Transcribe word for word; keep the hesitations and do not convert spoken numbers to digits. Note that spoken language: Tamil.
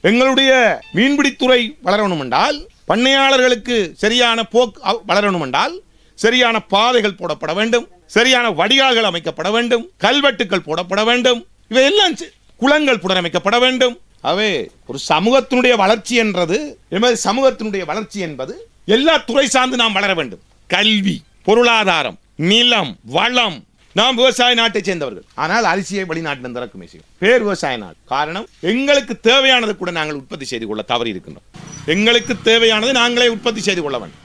எங்களுடைய மீன்பிடித்துறை வளரணும் என்றால், பண்ணையாளர்களுக்கு சரியான போக்கு வளரணும் என்றால் சரியான பாதைகள் போடப்பட வேண்டும், சரியான வடிகால்கள் அமைக்கப்பட வேண்டும், கல்வெட்டுக்கள் போடப்பட வேண்டும், இவையெல்லாம் குளங்கள் புனரமைக்கப்பட வேண்டும். அவே ஒரு சமூகத்தினுடைய வளர்ச்சி என்றது, எமது சமூகத்தினுடைய வளர்ச்சி என்பது எல்லா துறை சார்ந்து நாம் வளர வேண்டும். கல்வி, பொருளாதாரம், நிலம், வளம். நாம் விவசாய நாட்டை சேர்ந்தவர்கள், ஆனால் அரிசியை வெளிநாட்டில் இறக்குமதி செய்யும். பேர் விவசாய நாடு. காரணம், எங்களுக்கு தேவையானது கூட நாங்கள் உற்பத்தி செய்து கொள்ள தவறி இருக்கின்றோம். எங்களுக்கு தேவையானது நாங்களே உற்பத்தி செய்து கொள்ள வேண்டும்.